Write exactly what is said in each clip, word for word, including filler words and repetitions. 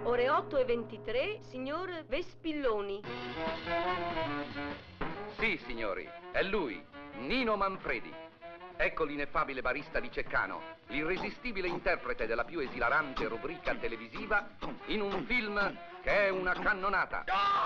Ore otto e ventitré, signor Vespilloni. Sì, signori, è lui, Nino Manfredi. Ecco l'ineffabile barista di Ceccano, l'irresistibile interprete della più esilarante rubrica televisiva in un film che è una cannonata.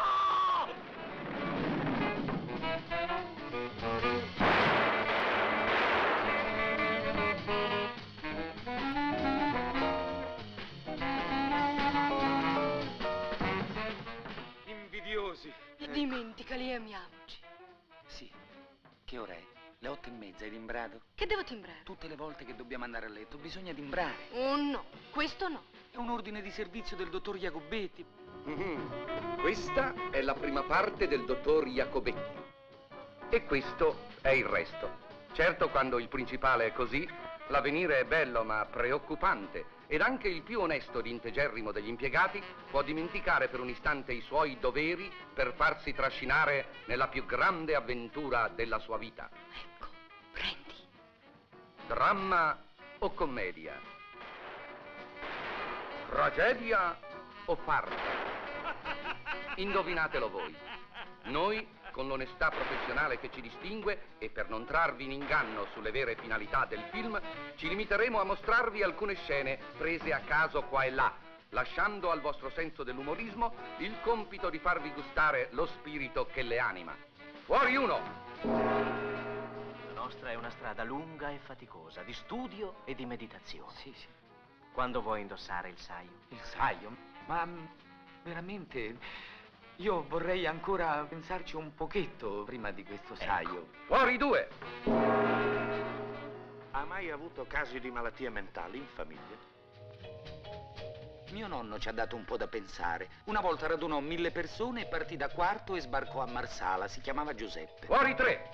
Invidiosi. Dimenticali e amiamoci. Sì. Che ora è? Le otto e mezza, hai timbrato? Che devo timbrare? Tutte le volte che dobbiamo andare a letto bisogna timbrare. Oh no, questo no. È un ordine di servizio del dottor Jacobetti. Mm-hmm. Questa è la prima parte del dottor Jacobetti. E questo è il resto. Certo, quando il principale è così, l'avvenire è bello ma preoccupante. Ed anche il più onesto ed integerrimo degli impiegati può dimenticare per un istante i suoi doveri per farsi trascinare nella più grande avventura della sua vita. Ecco, prendi. Dramma o commedia? Tragedia o farsa? Indovinatelo voi. Noi, con l'onestà professionale che ci distingue e per non trarvi in inganno sulle vere finalità del film, ci limiteremo a mostrarvi alcune scene prese a caso qua e là, lasciando al vostro senso dell'umorismo il compito di farvi gustare lo spirito che le anima. Fuori uno! La nostra è una strada lunga e faticosa, di studio e di meditazione. Sì, sì. Quando vuoi indossare il saio? Il saio? Ma mh, veramente... Io vorrei ancora pensarci un pochetto prima di questo saio. Ecco. Fuori due! Ha mai avuto casi di malattie mentali in famiglia? Mio nonno ci ha dato un po' da pensare. Una volta radunò mille persone, partì da quarto e sbarcò a Marsala. Si chiamava Giuseppe. Fuori tre!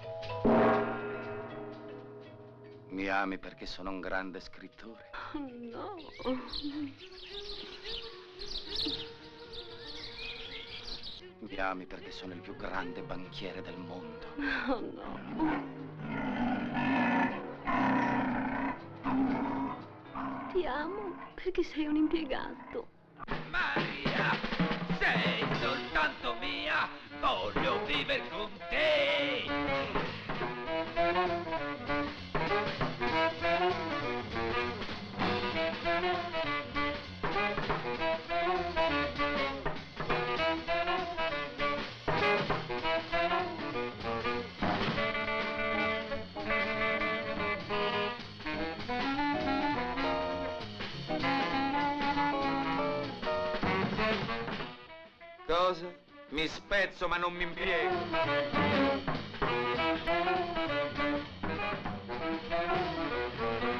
Mi ami perché sono un grande scrittore? Oh no. Mi ami perché sono il più grande banchiere del mondo. Oh no. Ti amo perché sei un impiegato. Maria, sei soltanto mia, voglio vivere con te. Cosa? Mi spezzo ma non mi impiego.